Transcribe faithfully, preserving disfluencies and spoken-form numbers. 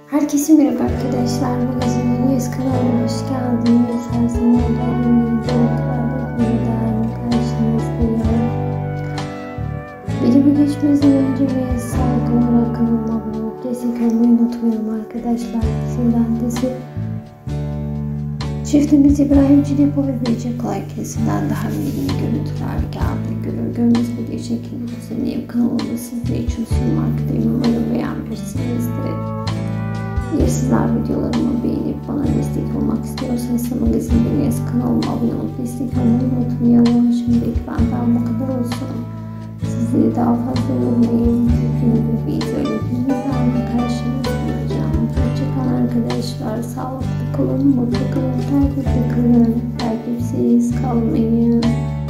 Herkese merhaba arkadaşlar. Magazin News kanalına hoş geldiniz. Her zaman olduğu gibi görüntülerle yeniden karşınızdayım. Videomu geçmeden önce ve saygı olarak kanalıma abone olup destek olmayı unutmayalım arkadaşlar. Sizden dizi çiftimiz İbrahim Çelebi ve Beyce Kolay kesimden daha yeni görüntüler geldi. Görür görmez bir şekilde düzenleyip kanalımda sizler için sunmaktayım. Umarım beğenmişsinizdir. Eğer sizler videolarımı beğenip bana destek olmak istiyorsanız Magazin News kanalıma abone olup destek olmayı unutmayalım. Şimdilik benden bu kadar olsun. Sizleri daha fazla yormayayım. Yeni bir videoyla yeniden karşınızda olacağım. Hoşçakalın arkadaşlar. Sağlıklı kalın, mutlu kalın, takipte kalın. Takipsiz kalmayın.